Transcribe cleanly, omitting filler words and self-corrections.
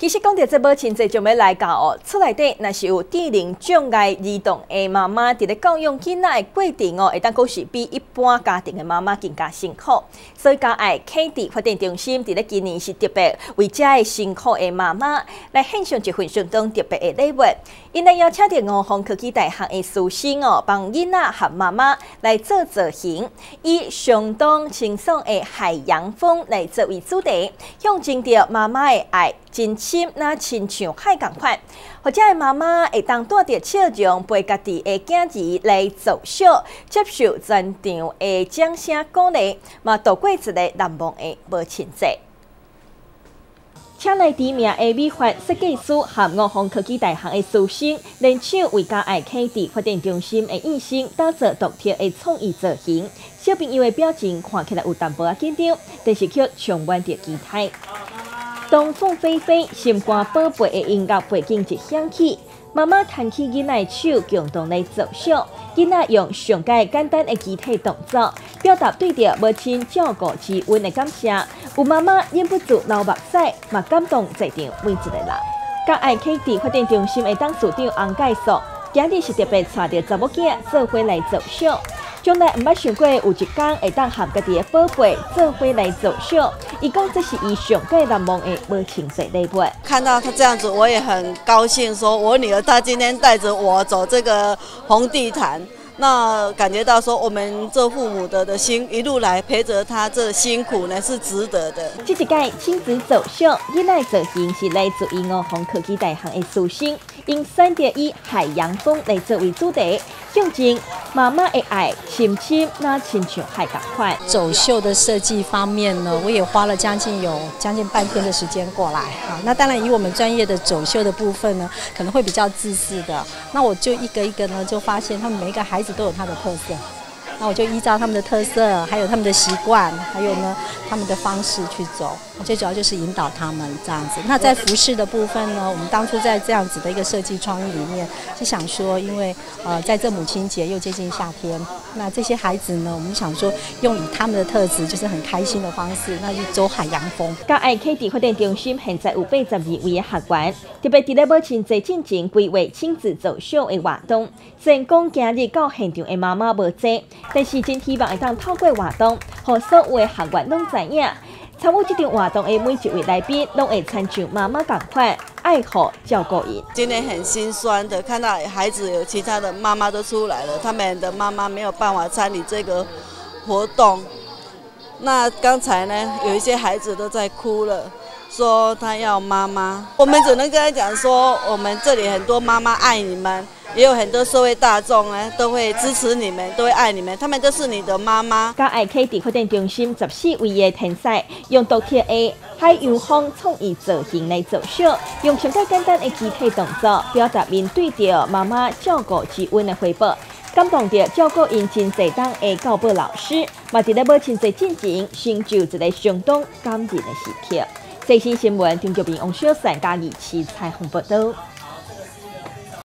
其实讲到这母亲节，就要来到哦，厝内底若是有智能障碍儿童的妈妈，伫咧教养囡仔的过程哦，会当讲是比一般家庭的妈妈更加辛苦。所以，嘉爱启智发展中心伫咧今年是特别为遮个辛苦的妈妈来献上一份相当特别的礼物。因来邀请到5峰科技大学的师生哦，帮囡仔和妈妈来做造型，以相当清爽的海洋风来作为主题，象征着妈妈的爱。 真深，那亲像海共款，或者的妈妈会当带着笑容陪家己的囝儿来奏小，接受全场的掌声鼓励，嘛度过一个难忘的母亲节。请来知名的美发设计师和5峰科技大学的师生联手为嘉爱启智发展中心的医生打造独特的创意造型。小朋友的表情看起来有淡薄仔紧张，但是却充满着期待。 东风飞飞，心肝宝贝的音乐背景一响起，妈妈弹起囡仔的手，共同来奏小。囡仔用上介简单的肢体动作，表达对着母亲照顾之恩的感谢。有妈妈忍不住流目屎，嘛感动在场每一个人。嘉爱启智发展中心的董事长洪介绍，今日是特别带着查某囝做伙来奏小。 将来毋捌想过有一天会当和家己的宝贝做伙来奏小，伊讲这是伊上介难忘的母亲节礼物。 看到他这样子，我也很高兴，说我女儿她今天带着我走这个红地毯，那感觉到说我们做父母的心一路来陪着她，这辛苦呢是值得的。 这一届亲子奏小，囡仔造型是来自于5峰科技大学的师生，因选择以海洋风来作为主题。 象征妈妈的爱，深深那亲像海共款。 走秀的设计方面呢，我也花了将近半天的时间过来啊。那当然，以我们专业的走秀的部分呢，可能会比较自私的。那我就一个一个呢，就发现他们每一个孩子都有他的特色。那我就依照他们的特色，还有他们的习惯，还有呢他们的方式去走。最主要就是引导他们这样子。那在服饰的部分呢，我们当初在这样子的一个设计创意里面，是想说，因为在这母亲节又接近夏天，那这些孩子呢，我们想说用以他们的特质，就是很开心的方式，那就走海洋风。 嘉爱启智发展中心现在有82位的学员，特别伫咧母亲节进前规划亲子走秀的活动。虽然讲今日到现场的妈妈无多，但是真希望会当透过活动，让所有的学员拢知影。 参与这场活动的每一位来宾，都会参像妈妈同款爱护照顾因。 今天很心酸的看到孩子有其他的妈妈都出来了，他们的妈妈没有办法参与这个活动。那刚才呢，有一些孩子都在哭了，说他要妈妈。我们只能跟他讲说，我们这里很多妈妈爱你们。 也有很多社会大众呢，都会支持你们，都会爱你们，他们都是你的妈妈。 嘉爱启智发展中心14位的天使，用独特的海洋风创意造型来奏小，用上介简单的肢体动作，表达面对着妈妈照顾之恩的回报，感动着照顾因真侪当的教保老师，嘛伫咧母亲节进前，成就一个相当感人的时刻。最新新闻，听众朋友王小善嘉义市采访报道。